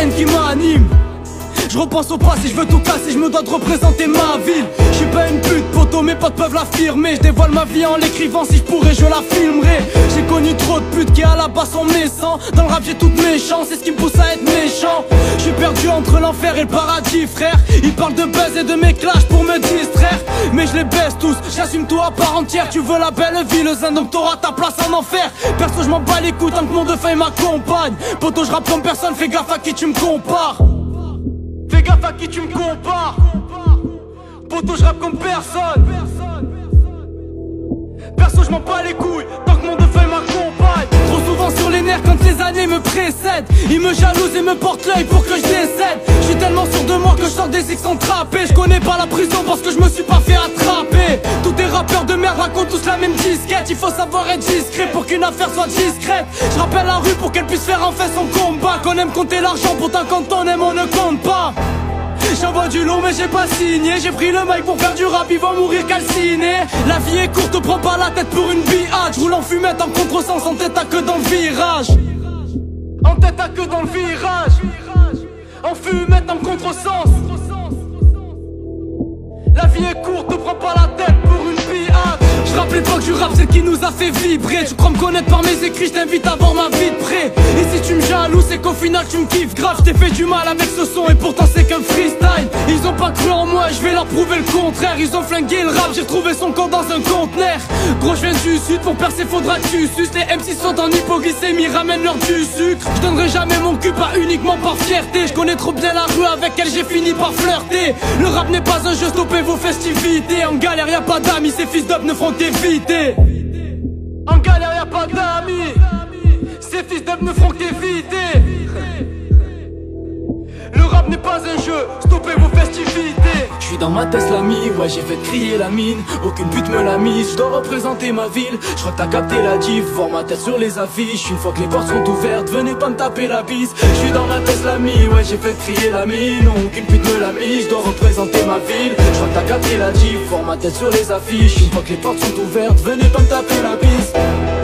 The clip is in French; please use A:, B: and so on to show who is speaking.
A: haine qui m'anime. Je repense au passé, je veux tout casser, je me dois de représenter ma ville. Je suis pas une pute poto, mes potes peuvent l'affirmer. Je dévoile ma vie en l'écrivant, si je pourrais je la filmerais. J'ai connu trop de putes qui à la base sont méchants. Dans le rap j'ai toutes mes chances, c'est ce qui me pousse à être méchant. Je suis perdu entre l'enfer et le paradis frère. Ils parlent de buzz et de mes clashs pour me distraire, mais je les baisse tous, j'assume tout à part entière. Tu veux la belle vie, le zen, donc t'auras ta place en enfer. Perso je m'en bats les couilles tant que mon de feuille m'accompagne. Poto je rappe comme personne, fais gaffe à qui tu me compares. Fais gaffe à qui tu me compares. Poto je rappe comme personne. Perso je m'en bats les couilles tant que mon de feuille m'accompagne. Trop souvent sur les nerfs quand les années me précèdent. Ils me jalousent et me portent l'œil pour que je décède. Je suis tellement sûr de moi que je sors des X sans trapper. Je connais pas la prison parce que je me suis pas fait attraper. Tous tes rappeurs de merde racontent tous la même disquette. Il faut savoir être discret pour qu'une affaire soit discrète. Je rappelle la rue pour qu'elle puisse faire en fait son combat. Qu'on aime compter l'argent, pourtant quand on aime on ne compte pas. J'envoie du long mais j'ai pas signé. J'ai pris le mic pour faire du rap, ils vont mourir calcinés. La vie est courte, prends pas la tête pour une billade. Roule en fumette en contresens, en tête à queue dans le virage. En tête à queue dans le virage. En fumette en contresens. La vie est courte, prends pas la tête pour une billade. Je rappe l'époque du rap, celle qui nous a fait vibrer. Tu crois me connaître par mes écrits, je t'invite à voir ma vie de près. Et si tu me jalouses, c'est qu'au final tu me kiffes grave. Je t'ai fait du mal avec ce son et pourtant c'est qu'un freestyle. Ils ont pas cru en moi, je vais leur prouver le contraire. Ils ont flingué le rap, j'ai retrouvé son corps dans un conteneur. Gros je viens du sud, pour percer faudra que tu suces. Les MC sont en hypoglycémie, ramène leur du sucre. Je donnerai jamais mon cul, pas uniquement par fierté. Je connais trop bien la rue avec elle, j'ai fini par flirter. Le rap n'est pas un jeu, stoppez vos festivités. En galère y'a pas d'amis, ces fils d'up ne feront qu'éviter. En galère y'a pas d'amis, ces fils d'up ne feront qu'éviter. Le rap n'est pas un jeu, stoppez vos festivités. J'suis dans ma Tesla Mi, ouais j'ai fait crier la mine. Aucune pute me l'a mise, j'dois représenter ma ville. J'crois que t'as capté la diff, voir ma tête sur les affiches. Une fois que les portes sont ouvertes, venez pas me taper la bise. J'suis dans ma Tesla Mi, ouais j'ai fait crier la mine. Aucune pute me l'a mise, j'dois représenter ma ville. J'crois que t'as capté la diff, voir ma tête sur les affiches. Une fois que les portes sont ouvertes, venez pas me taper la bise.